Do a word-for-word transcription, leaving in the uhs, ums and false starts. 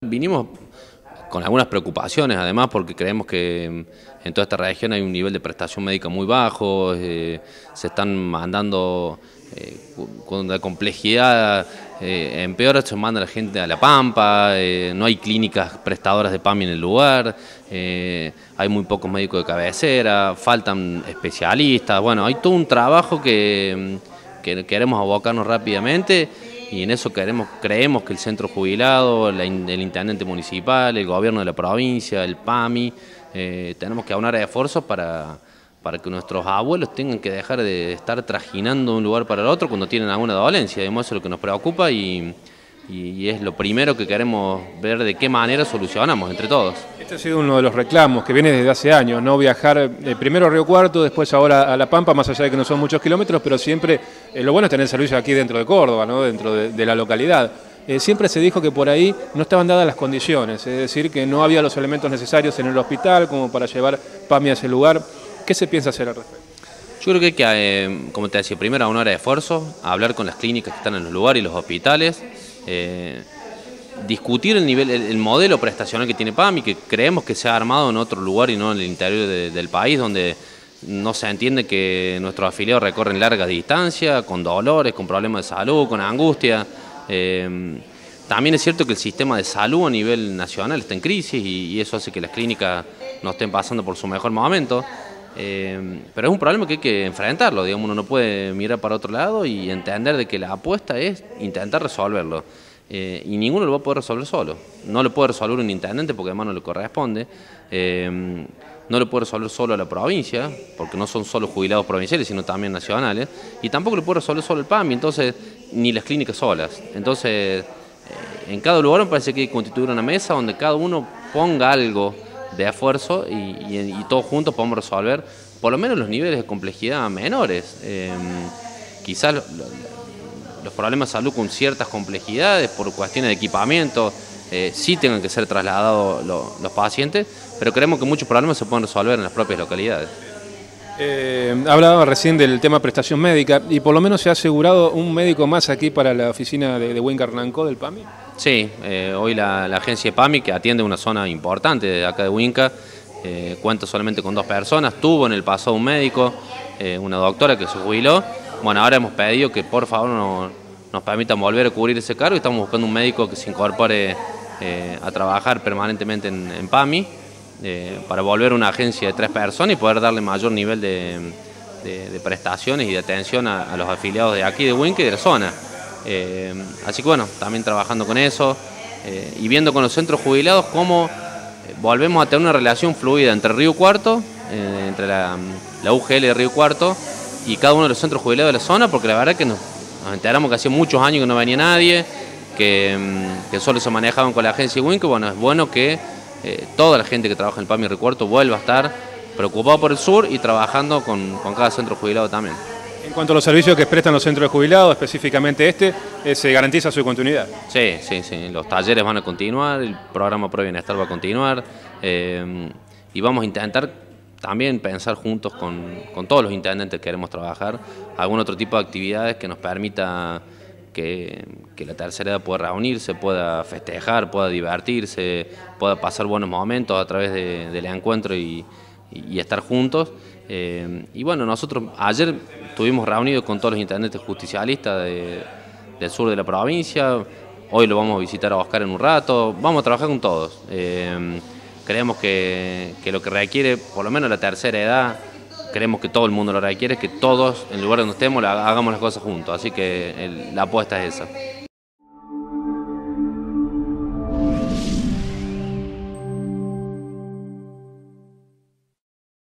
Vinimos con algunas preocupaciones, además, porque creemos que en toda esta región hay un nivel de prestación médica muy bajo, eh, se están mandando eh, con la complejidad, eh, empeora, se manda la gente a La Pampa, eh, no hay clínicas prestadoras de PAMI en el lugar, eh, hay muy pocos médicos de cabecera, faltan especialistas, bueno, hay todo un trabajo que, que queremos abocarnos rápidamente. Y en eso queremos, creemos que el centro jubilado, la, el intendente municipal, el gobierno de la provincia, el PAMI, eh, tenemos que aunar esfuerzos para, para que nuestros abuelos tengan que dejar de estar trajinando de un lugar para el otro cuando tienen alguna dolencia. Además, eso es lo que nos preocupa y, y, y es lo primero que queremos ver de qué manera solucionamos entre todos. Este ha sido uno de los reclamos que viene desde hace años, ¿no? Viajar eh, primero a Río Cuarto, después ahora a La Pampa, más allá de que no son muchos kilómetros, pero siempre eh, lo bueno es tener servicio aquí dentro de Córdoba, ¿no? Dentro de, de la localidad. Eh, siempre se dijo que por ahí no estaban dadas las condiciones, es decir, que no había los elementos necesarios en el hospital como para llevar PAMI a ese lugar. ¿Qué se piensa hacer al respecto? Yo creo que hay que, eh, como te decía, primero aunar esfuerzos, hablar con las clínicas que están en los lugares y los hospitales, eh, discutir el nivel, el, el modelo prestacional que tiene PAMI, que creemos que se ha armado en otro lugar y no en el interior de, del país, donde no se entiende que nuestros afiliados recorren largas distancias, con dolores, con problemas de salud, con angustia. Eh, también es cierto que el sistema de salud a nivel nacional está en crisis y, y eso hace que las clínicas no estén pasando por su mejor momento. Eh, pero es un problema que hay que enfrentarlo, digamos, uno no puede mirar para otro lado y entender de que la apuesta es intentar resolverlo. Eh, y ninguno lo va a poder resolver solo. No lo puede resolver un intendente porque además no le corresponde. Eh, no lo puede resolver solo la provincia, porque no son solo jubilados provinciales, sino también nacionales. Y tampoco lo puede resolver solo el PAMI, entonces, ni las clínicas solas. Entonces, eh, en cada lugar me parece que hay que constituir una mesa donde cada uno ponga algo de esfuerzo y, y, y todos juntos podamos resolver por lo menos los niveles de complejidad menores. Eh, quizás lo, lo, los problemas de salud con ciertas complejidades por cuestiones de equipamiento eh, sí tengan que ser trasladados lo, los pacientes, pero creemos que muchos problemas se pueden resolver en las propias localidades. Eh, hablaba recién del tema prestación médica y por lo menos se ha asegurado un médico más aquí para la oficina de, de Huinca Hernanco del PAMI. Sí, eh, hoy la, la agencia de PAMI, que atiende una zona importante de acá de Huinca, eh, cuenta solamente con dos personas, tuvo en el pasado un médico, eh, una doctora que se jubiló. Bueno, ahora hemos pedido que por favor no, nos permitan volver a cubrir ese cargo y estamos buscando un médico que se incorpore eh, a trabajar permanentemente en, en PAMI eh, para volver a una agencia de tres personas y poder darle mayor nivel de, de, de prestaciones y de atención a, a los afiliados de aquí de Huinca y de la zona. Eh, así que bueno, también trabajando con eso eh, y viendo con los centros jubilados cómo eh, volvemos a tener una relación fluida entre Río Cuarto, eh, entre la, la U G L de Río Cuarto y cada uno de los centros jubilados de la zona, porque la verdad es que nos, nos enteramos que hacía muchos años que no venía nadie, que, que solo se manejaban con la agencia de Huinca. Bueno, es bueno que eh, toda la gente que trabaja en el PAMI Río Cuarto vuelva a estar preocupado por el sur y trabajando con, con cada centro jubilado también. En cuanto a los servicios que prestan los centros de jubilados, específicamente este, eh, ¿se garantiza su continuidad? Sí, sí, sí. Los talleres van a continuar, el programa Pro Bienestar va a continuar eh, y vamos a intentar también pensar juntos con, con todos los intendentes que queremos trabajar algún otro tipo de actividades que nos permita que, que la tercera edad pueda reunirse, pueda festejar, pueda divertirse, pueda pasar buenos momentos a través de, del encuentro y, y, y estar juntos. Eh, y bueno, nosotros ayer estuvimos reunidos con todos los intendentes justicialistas de, del sur de la provincia, hoy lo vamos a visitar a Oscar en un rato, vamos a trabajar con todos. Eh, creemos que, que lo que requiere, por lo menos la tercera edad, creemos que todo el mundo lo requiere, es que todos, en el lugar donde estemos, hagamos las cosas juntos, así que el, la apuesta es esa.